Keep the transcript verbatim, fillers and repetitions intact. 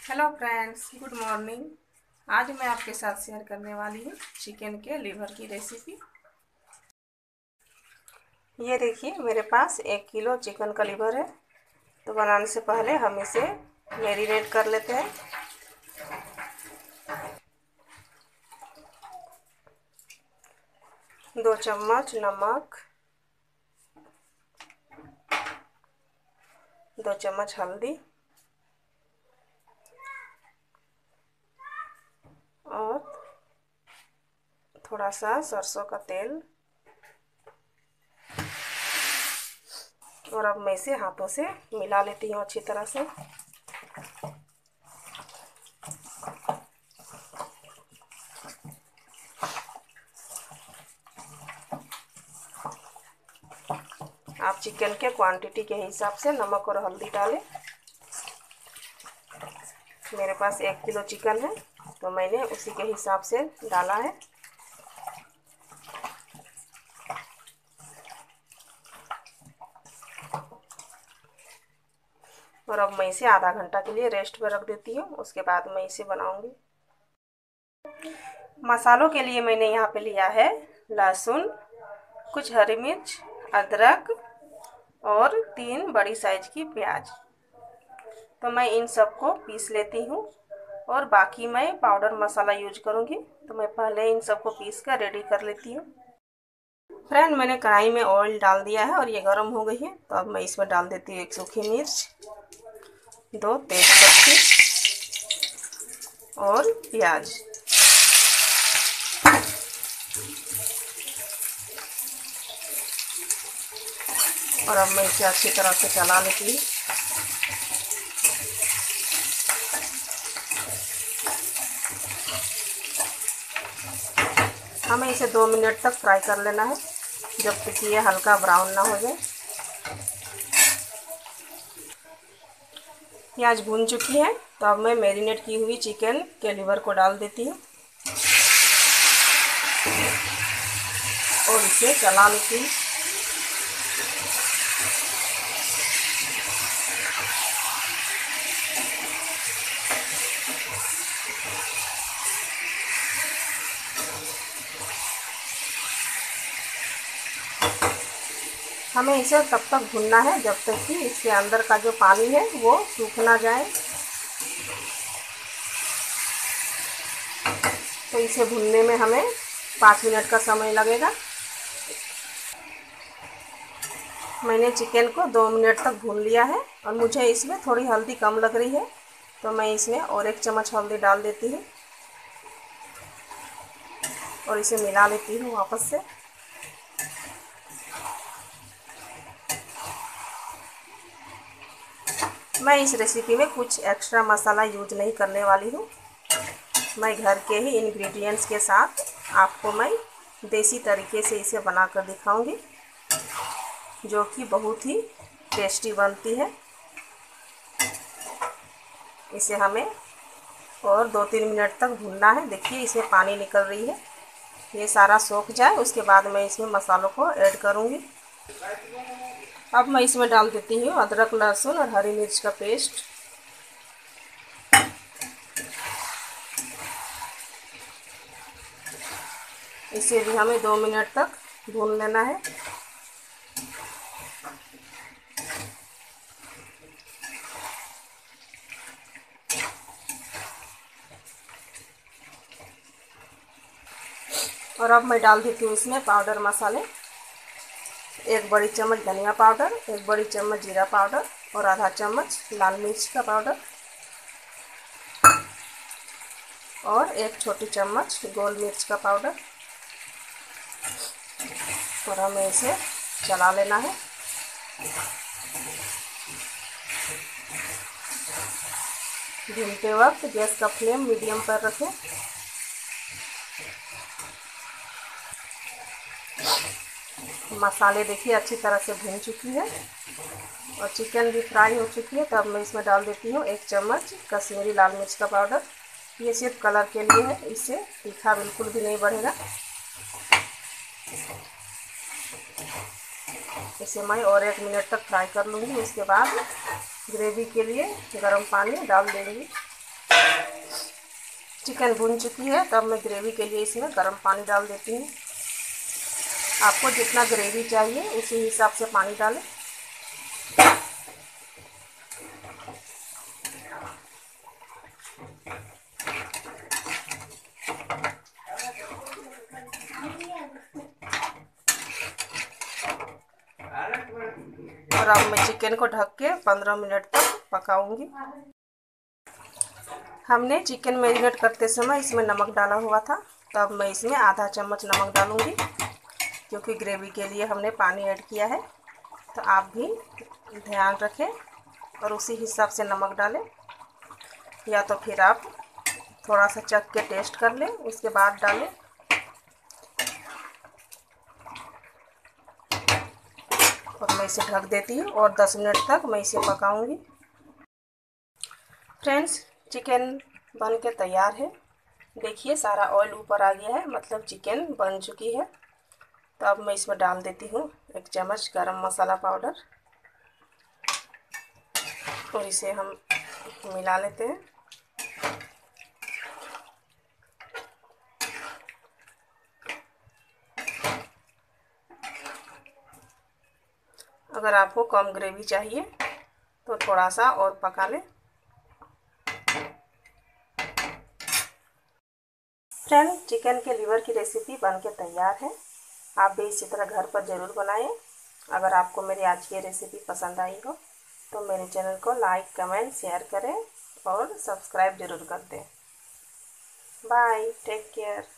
Hello friends, good morning. आज मैं आपके साथ शेयर करने वाली हूँ चिकन के लीवर की रेसिपी। ये देखिए, मेरे पास एक किलो चिकन का लीवर है। तो बनाने से पहले हम इसे मैरिनेट कर लेते हैं। दो चम्मच नमक, दो चम्मच हल्दी और थोड़ा सा सरसों का तेल। और अब मैं इसे हाथों से मिला लेती हूँ अच्छी तरह से। आप चिकन के क्वांटिटी के हिसाब से नमक और हल्दी डालें। मेरे पास एक किलो चिकन है तो मैंने उसी के हिसाब से डाला है। और अब मैं इसे आधा घंटा के लिए रेस्ट पर रख देती हूँ। उसके बाद मैं इसे बनाऊंगी। मसालों के लिए मैंने यहाँ पे लिया है लहसुन, कुछ हरी मिर्च, अदरक और तीन बड़ी साइज की प्याज। तो मैं इन सबको पीस लेती हूँ और बाकी मैं पाउडर मसाला यूज करूँगी। तो मैं पहले इन सबको पीस कर रेडी कर लेती हूँ। फ्रेंड, मैंने कढ़ाई में ऑयल डाल दिया है और ये गर्म हो गई है। तो अब मैं इसमें डाल देती हूँ एक सूखी मिर्च, दो तेज पत्ती और प्याज। और अब मैं इसे अच्छी तरह से चला लेती हूँ। हमें इसे दो मिनट तक फ्राई कर लेना है, जब तक ये हल्का ब्राउन ना हो जाए। प्याज भून चुकी है तो अब मैं मैरिनेट की हुई चिकन के लीवर को डाल देती हूँ और इसे चला लेती हूँ। हमें इसे तब तक भूनना है जब तक कि इसके अंदर का जो पानी है वो सूख ना जाए। तो इसे भूनने में हमें पाँच मिनट का समय लगेगा। मैंने चिकन को दो मिनट तक भून लिया है और मुझे इसमें थोड़ी हल्दी कम लग रही है। तो मैं इसमें और एक चम्मच हल्दी डाल देती हूँ और इसे मिला लेती हूँ वापस से। मैं इस रेसिपी में कुछ एक्स्ट्रा मसाला यूज नहीं करने वाली हूँ। मैं घर के ही इंग्रेडिएंट्स के साथ आपको मैं देसी तरीके से इसे बनाकर दिखाऊंगी, जो कि बहुत ही टेस्टी बनती है। इसे हमें और दो तीन मिनट तक भूनना है। देखिए, इसमें पानी निकल रही है। ये सारा सूख जाए उसके बाद मैं इसमें मसालों को ऐड करूंगी। अब मैं इसमें डाल देती हूँ अदरक, लहसुन और हरी मिर्च का पेस्ट। इसे भी हमें दो मिनट तक भून लेना है। और अब मैं डाल देती हूँ इसमें पाउडर मसाले। एक बड़ी चम्मच धनिया पाउडर, एक बड़ी चम्मच जीरा पाउडर और आधा चम्मच लाल मिर्च का पाउडर और एक छोटी चम्मच गोल मिर्च का पाउडर। और हमें इसे चला लेना है। भूनते वक्त गैस का फ्लेम मीडियम पर रखें। मसाले देखिए अच्छी तरह से भून चुकी है और चिकन भी फ्राई हो चुकी है। तब मैं इसमें डाल देती हूँ एक चम्मच कश्मीरी लाल मिर्च का पाउडर। ये सिर्फ कलर के लिए है, इससे तीखा बिल्कुल भी नहीं बढ़ेगा। इसे मैं और एक मिनट तक फ्राई कर लूँगी। उसके बाद ग्रेवी के लिए गर्म पानी डाल देंगी। चिकन भुन चुकी है, तब मैं ग्रेवी के लिए इसमें गर्म पानी डाल देती हूँ। आपको जितना ग्रेवी चाहिए उसी हिसाब से पानी डालें। और अब मैं चिकन को ढक के पंद्रह मिनट तक पकाऊंगी। हमने चिकन मैरिनेट करते समय इसमें नमक डाला हुआ था, तो अब मैं इसमें आधा चम्मच नमक डालूंगी, क्योंकि ग्रेवी के लिए हमने पानी ऐड किया है। तो आप भी ध्यान रखें और उसी हिसाब से नमक डालें, या तो फिर आप थोड़ा सा चख के टेस्ट कर लें उसके बाद डालें। और मैं इसे ढक देती हूँ और दस मिनट तक मैं इसे पकाऊंगी। फ्रेंड्स, चिकन बन के तैयार है। देखिए सारा ऑयल ऊपर आ गया है, मतलब चिकन बन चुकी है। तो अब मैं इसमें डाल देती हूँ एक चम्मच गरम मसाला पाउडर और इसे हम मिला लेते हैं। अगर आपको कम ग्रेवी चाहिए तो थोड़ा सा और पका लें। फ्रेंड, चिकन के लीवर की रेसिपी बनके तैयार है। आप भी इसी तरह घर पर ज़रूर बनाएं। अगर आपको मेरी आज की रेसिपी पसंद आई हो तो मेरे चैनल को लाइक, कमेंट, शेयर करें और सब्सक्राइब ज़रूर कर दें। Bye, take care.